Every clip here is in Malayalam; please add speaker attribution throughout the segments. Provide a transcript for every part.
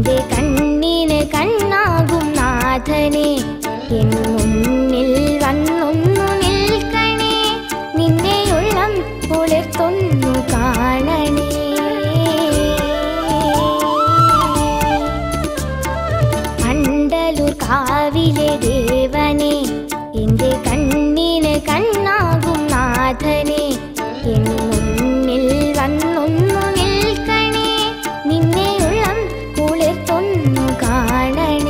Speaker 1: എൻ്റെ കണ്ണിന് കണ്ണാകും നാഥനെ എൻ മുന്നിൽ വന്നൊന്നു നിൽക്കണേ നിന്നെയുള്ളം പുലർത്തൊന്നു കാണണേ കാവിലെ ദേവനെ എൻ്റെ കണ്ണിന് കണ്ണാകും നാഥനെ എൻ മുന്നിൽ വന്നൊന്നു നിൽക്കണേ നിന്നെയുള്ളം കുളിർത്തൊന്നു കാണണേ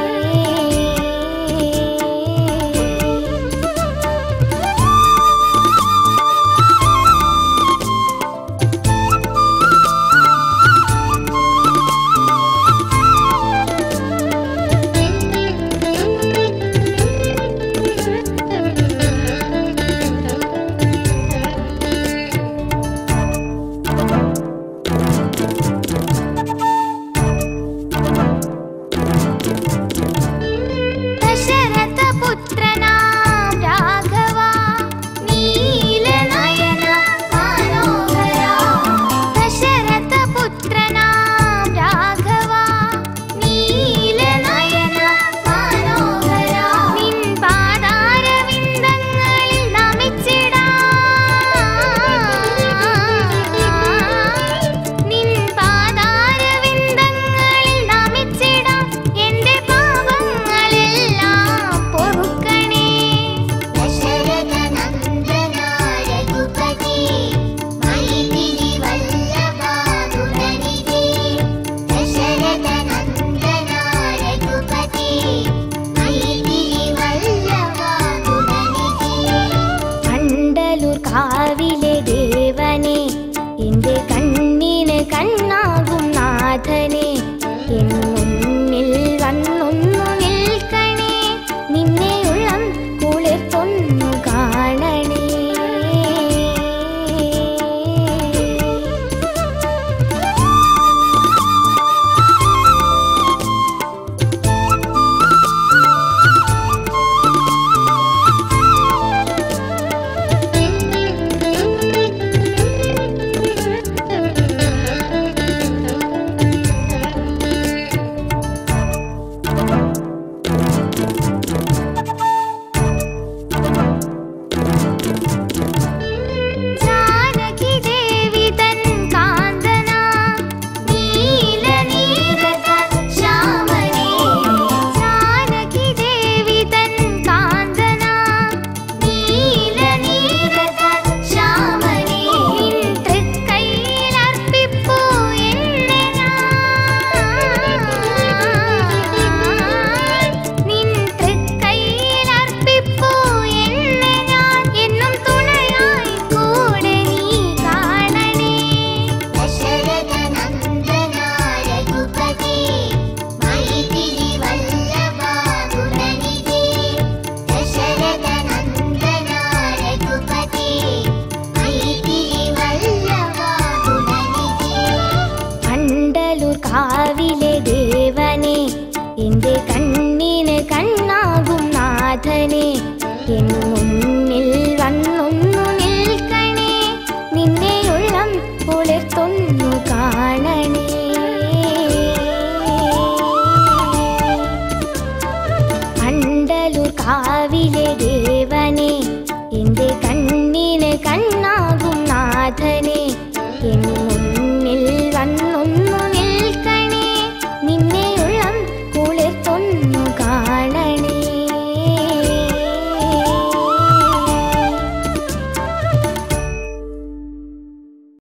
Speaker 1: കാവിലെ ദേവനെ എൻ്റെ കണ്ണിന് കണ്ണാകും നാഥനെ എൻ മുന്നിൽ വന്നൊന്നു നിൽക്കണേ നിന്നെയുള്ളം കുളിർത്തൊന്നു കാണണേ കാവിലെ ദേവനെ എൻ്റെ കണ്ണിന് കണ്ണാകും നാഥനെ എൻ മുന്നിൽ വന്നൊന്നു നിൽക്കണേ നിന്നെയുള്ളം കുളിർത്തൊന്നു കാണണേ അണ്ടലൂർ കാവിലെ ദേവനെ എൻ്റെ കണ്ണിന് കണ്ണാകും നാഥനെ എൻ